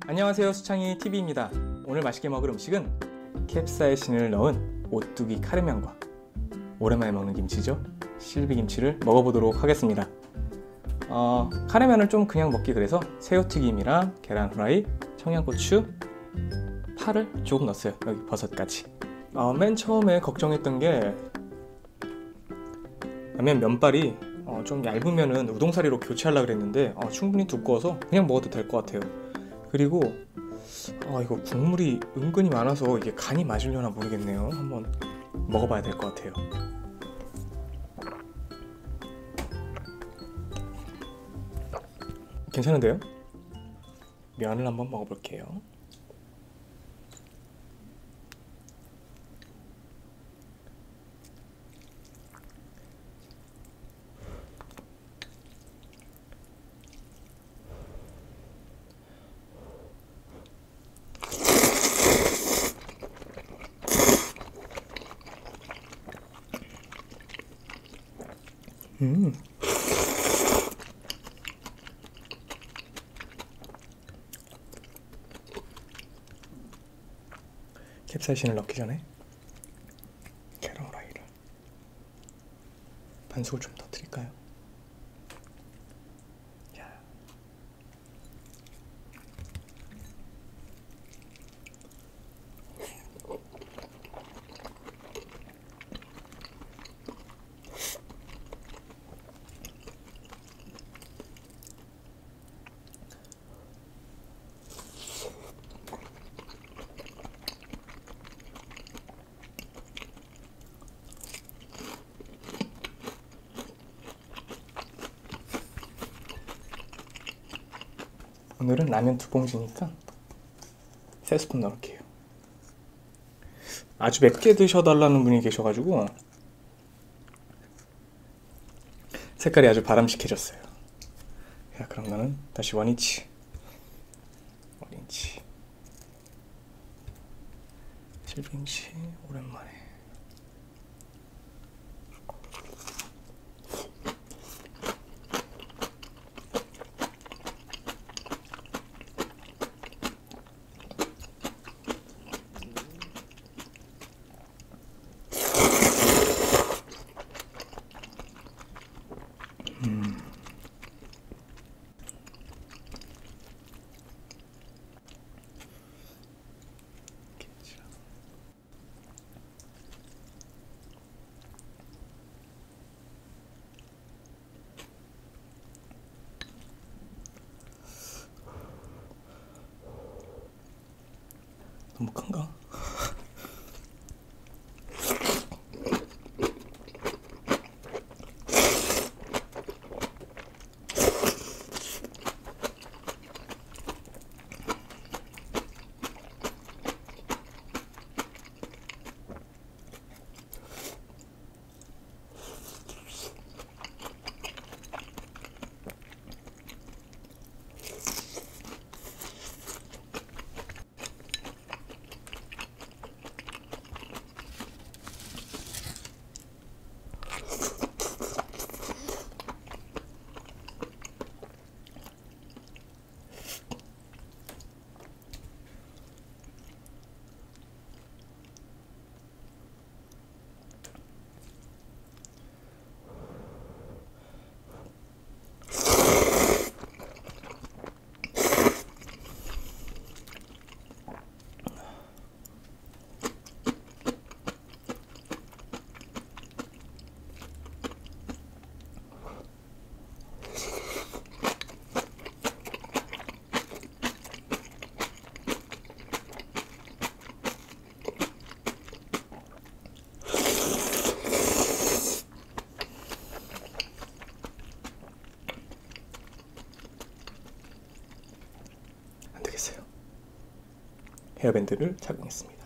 안녕하세요, 수창이 TV입니다. 오늘 맛있게 먹을 음식은 캡사이신을 넣은 오뚜기 카레면과 오랜만에 먹는 김치죠, 실비김치를 먹어보도록 하겠습니다. 카레면을 좀 그냥 먹기 그래서 새우튀김이랑 계란 후라이, 청양고추, 파를 조금 넣었어요. 여기 버섯까지. 맨 처음에 걱정했던 게 라면 면발이 좀 얇으면은 우동사리로 교체하려고 그랬는데 충분히 두꺼워서 그냥 먹어도 될 것 같아요. 그리고 이거 국물이 은근히 많아서 이게 간이 맞으려나 모르겠네요. 한번 먹어봐야 될 것 같아요. 괜찮은데요? 면을 한번 먹어볼게요. 캡사이신을 넣기 전에 계란 후라이를 반숙을 좀 터뜨릴까요? 오늘은 라면 2봉지니까 3스푼 넣을게요. 아주 맵게 드셔달라는 분이 계셔가지고 색깔이 아주 바람직해졌어요. 자, 그러면은 다시 원인치 실비김치 오랜만에. 너무 큰가? 헤어밴드를 착용했습니다.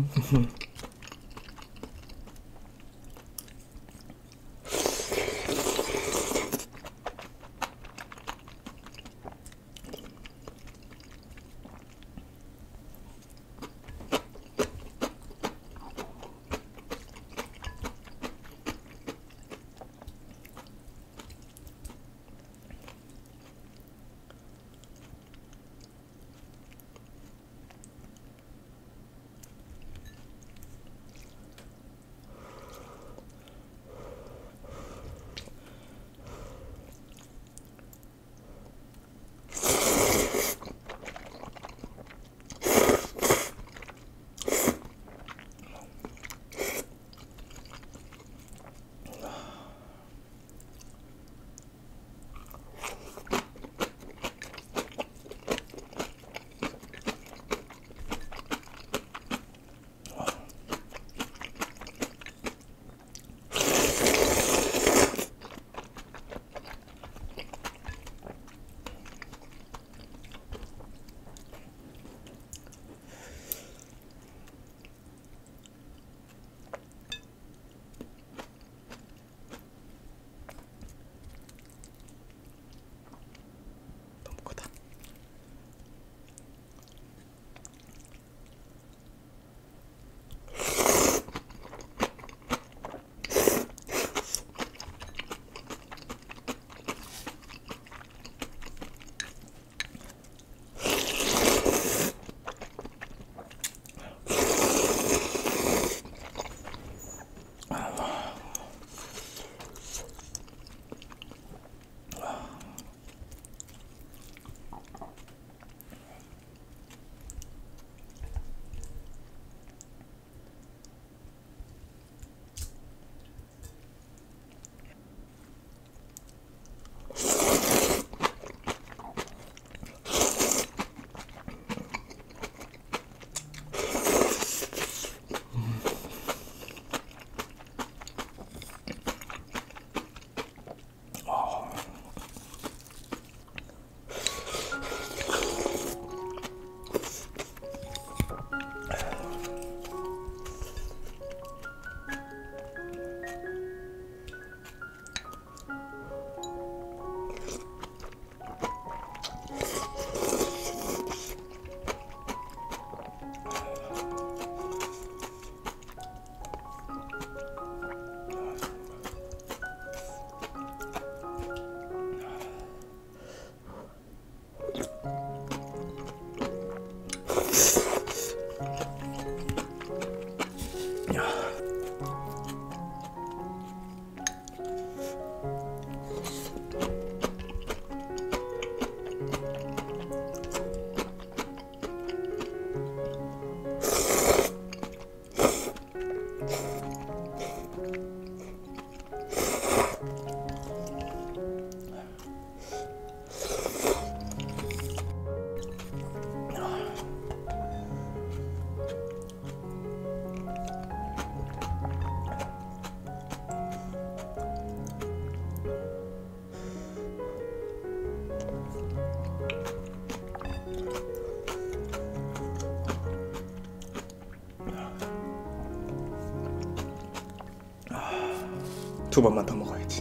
두 번만 더 먹어야지.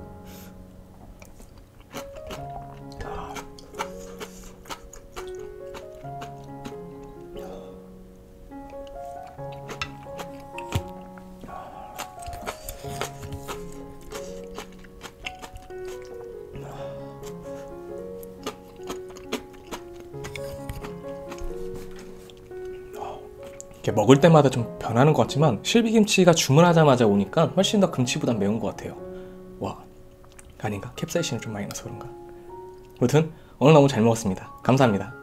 이렇게 먹을 때마다 좀 변하는 것 같지만 실비김치가 주문하자마자 오니까 훨씬 더 금치보단 매운 것 같아요. 와, 아닌가? 캡사이신을 좀 많이 넣어서 그런가? 아무튼 오늘 너무 잘 먹었습니다. 감사합니다.